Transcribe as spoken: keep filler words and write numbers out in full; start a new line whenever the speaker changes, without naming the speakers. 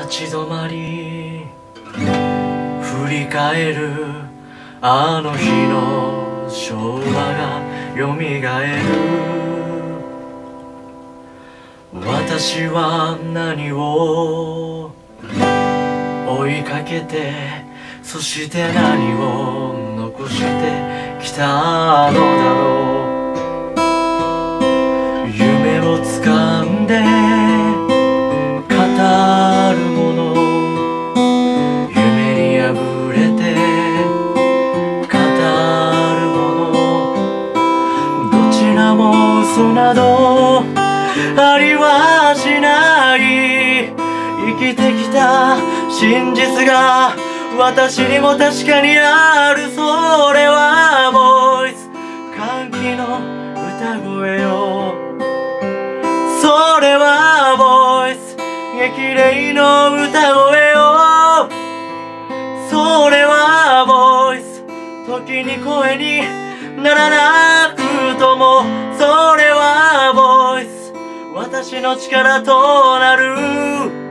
立ち止まり振り返るあの日の昭和がよみがえる。私は何を追いかけて、そして何を残してきたのだろう。夢を掴んで語るもの、夢に破れて語るもの、どちらも嘘などありはしない。生きてきた真実が私にも確かにある。それはボイス、歓喜の歌声よ。それはボイス、激励の歌声よ。それはボイス、時に声にならなくとも。それはボイス、私の力となる。